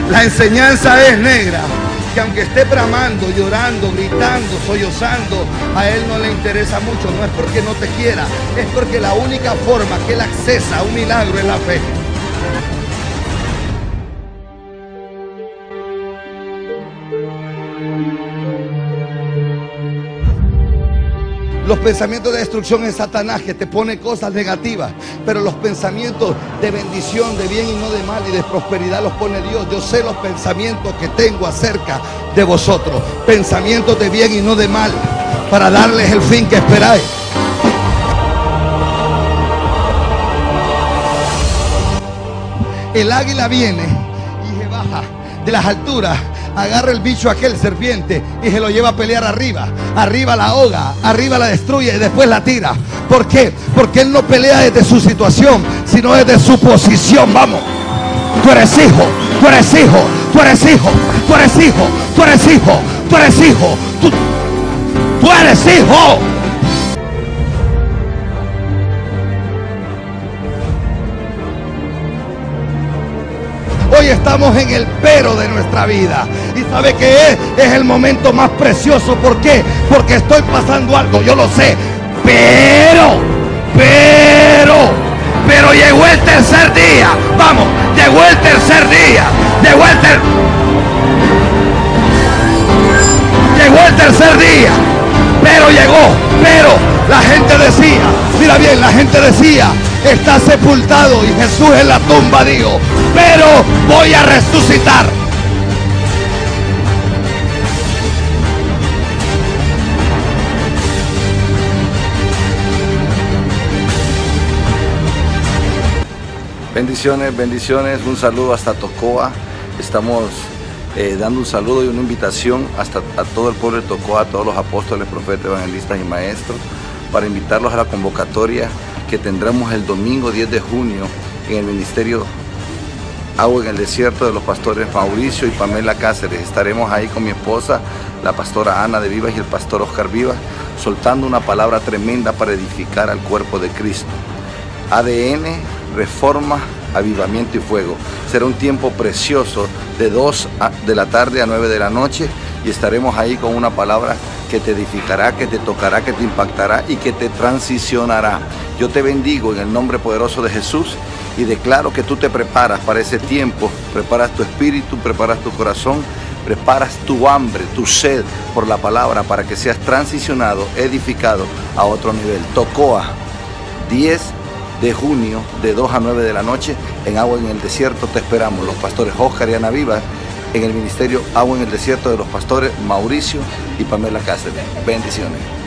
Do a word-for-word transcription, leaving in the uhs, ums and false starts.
La enseñanza es negra, que aunque esté bramando, llorando, gritando, sollozando, a él no le interesa mucho. No es porque no te quiera, es porque la única forma que él accesa a un milagro es la fe. Los pensamientos de destrucción es Satanás, que te pone cosas negativas, pero los pensamientos de bendición, de bien y no de mal, y de prosperidad los pone Dios. Yo sé los pensamientos que tengo acerca de vosotros, pensamientos de bien y no de mal, para darles el fin que esperáis. El águila viene y se baja de las alturas, agarra el bicho aquel, serpiente, y se lo lleva a pelear arriba. Arriba la ahoga, arriba la destruye y después la tira. ¿Por qué? Porque él no pelea desde su situación, sino desde su posición. Vamos, tú eres hijo, tú eres hijo, tú eres hijo, tú eres hijo, tú eres hijo, tú eres hijo, tú, tú eres hijo. Hoy estamos en el pero de nuestra vida. ¿Y sabe qué es? Es el momento más precioso. ¿Por qué? Porque estoy pasando algo, yo lo sé. Pero, pero, pero llegó el tercer día. Vamos, llegó el tercer día. Llegó el ter... Llegó el tercer día. Pero llegó, pero la gente decía, mira bien, la gente decía, está sepultado, y Jesús en la tumba dijo, pero voy a resucitar. Bendiciones, bendiciones, un saludo hasta Tocoa. Estamos eh, dando un saludo y una invitación hasta a todo el pueblo de Tocoa, a todos los apóstoles, profetas, evangelistas y maestros, para invitarlos a la convocatoria que tendremos el domingo diez de junio en el Ministerio Agua en el Desierto de los pastores Mauricio y Pamela Cáceres. Estaremos ahí con mi esposa, la pastora Ana de Vivas, y el pastor Oscar Vivas, soltando una palabra tremenda para edificar al cuerpo de Cristo. A D N, reforma, avivamiento y fuego. Será un tiempo precioso de dos de la tarde a nueve de la noche, y estaremos ahí con una palabra que te edificará, que te tocará, que te impactará y que te transicionará. Yo te bendigo en el nombre poderoso de Jesús y declaro que tú te preparas para ese tiempo, preparas tu espíritu, preparas tu corazón, preparas tu hambre, tu sed por la palabra, para que seas transicionado, edificado a otro nivel. Tocoa, diez de junio, de dos a nueve de la noche, en Agua en el Desierto te esperamos. Los pastores Oscar y Ana Vivas, en el Ministerio Agua en el Desierto de los pastores Mauricio y Pamela Cáceres. Bendiciones.